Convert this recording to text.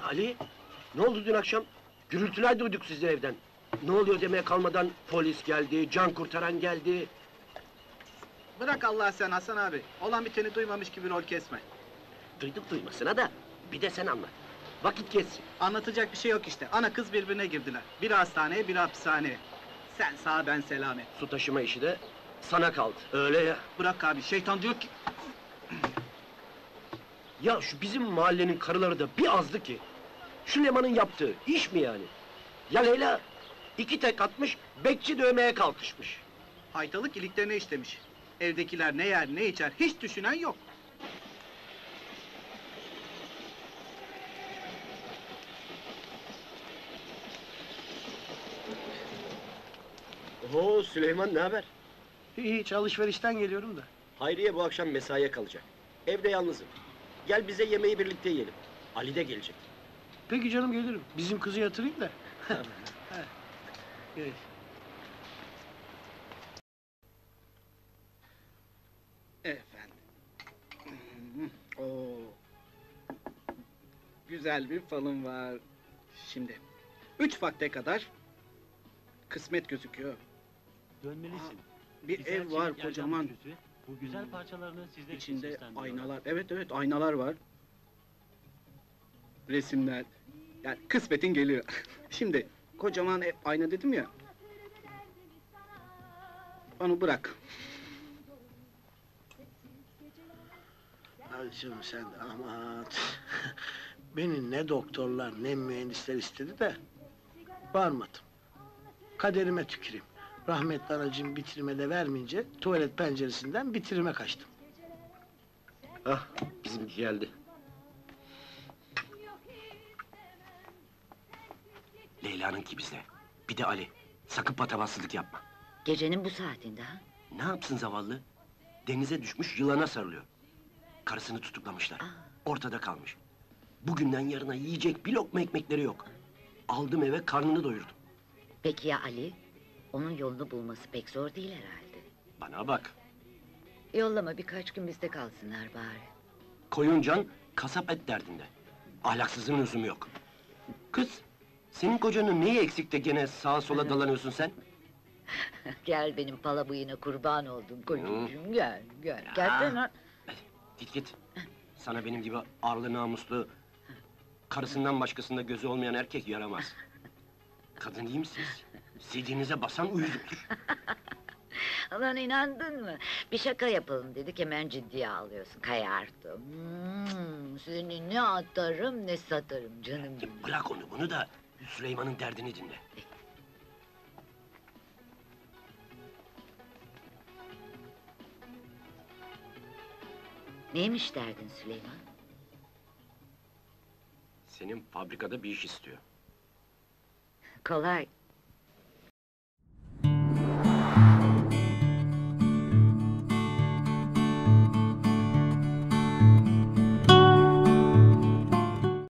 Ali, ne oldu dün akşam? Gürültüler duyduk sizin evden. Ne oluyor demeye kalmadan polis geldi, can kurtaran geldi. Bırak Allah sen Hasan abi. Olan biteni duymamış gibi rol kesme. Duyduk duymasına da, bir de sen anlat. Vakit geçsin. Anlatacak bir şey yok işte. Ana kız birbirine girdiler. Biri hastaneye, biri hapishaneye. Sen sağ, ben selamet. Su taşıma işi de sana kaldı, öyle ya. Bırak abi, şeytan diyor ki... Ya şu bizim mahallenin karıları da bir azdı ki. Şu Leman'ın yaptığı iş mi yani? Ya Leyla, 2 tek atmış, bekçi dövmeye kalkışmış. Haytalık iliklerine işlemiş. Evdekiler ne yer, ne içer, hiç düşünen yok. Oo Süleyman, ne haber? Hiç alışverişten geliyorum da. Hayriye bu akşam mesaiye kalacak. Evde yalnızım. Gel bize yemeği birlikte yiyelim. Ali de gelecek. Peki canım gelirim. Bizim kızı yatırayım da. Ha, evet. Efendim. Oo. Güzel bir falım var. Şimdi 3 vakte kadar kısmet gözüküyor. Dönmelisin. Bir Güzel ev var çelik kocaman. yerden üçlüsü, bu güzel parçalarını sizler için İçinde seslendiriyorum. aynalar. Evet aynalar var. Resimler. Yani kısmetin geliyor. Şimdi kocaman ev, ayna dedim ya. Onu bırak. Hacım sen aman. Beni ne doktorlar ne mühendisler istedi de varmadım. Kaderime tüküreyim. Rahmetli anacığım bitirime vermeyince tuvalet penceresinden bitirime kaçtım. Ah, bizimki geldi. Leyla'nınki bizde. Bir de Ali. Sakın patavatsızlık yapma. Gecenin bu saatinde ha? Ne yapsın zavallı? Denize düşmüş, yılana sarılıyor. Karısını tutuklamışlar. Aa. Ortada kalmış. Bugünden yarına yiyecek bir lokma ekmekleri yok. Aldım eve, karnını doyurdum. Peki ya Ali? Onun yolunu bulması pek zor değil herhalde. Bana bak. Yollama, birkaç gün bizde kalsınlar bari. Koyuncan kasap et derdinde. Ahlaksızın lüzumu yok. Kız, senin kocanın neyi eksik de gene sağa sola dalanıyorsun sen? Gel benim pala bıyığına kurban oldum kocacığım, gel. Gelsene. Git. Sana benim gibi arlı namuslu, karısından başkasında gözü olmayan erkek yaramaz. Kadın iyi misiniz? Sidinize basan uyuzluktur. Lan inandın mı? Bir şaka yapalım dedik, hemen ciddiye alıyorsun, kayardım. Seni ne atarım ne satarım canım benim. Bırak onu bunu da, Süleyman'ın derdini dinle. Neymiş derdin Süleyman? Senin fabrikada bir iş istiyor. Kolay,